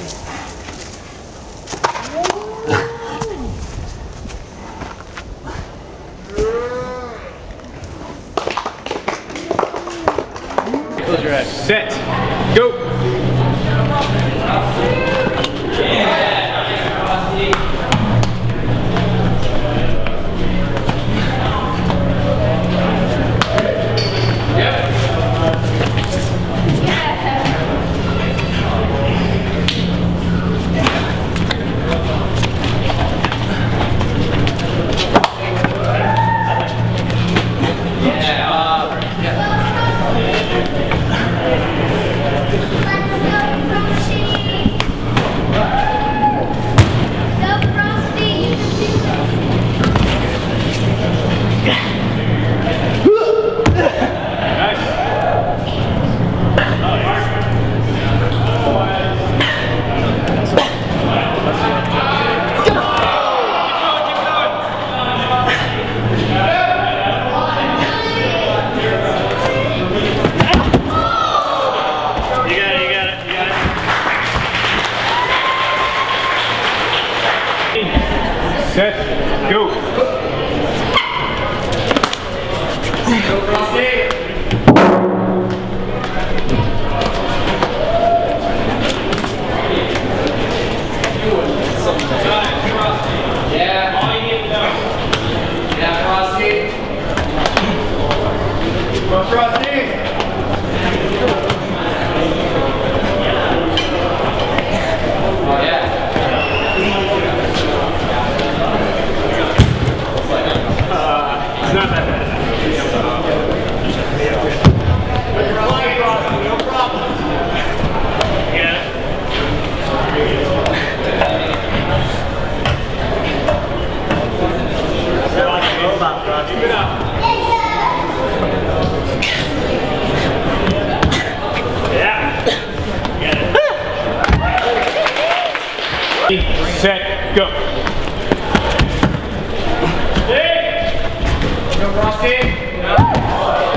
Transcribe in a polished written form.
Close your eyes. Set. Go. Set, go. Go, Frosty. Yeah. Yeah, Frosty. Go, Frosty. Oh, yeah. It's not that bad. But you're flying across, no problem. Yeah. Keep it up. Yeah. Get it. Set, go. Go, Frosty.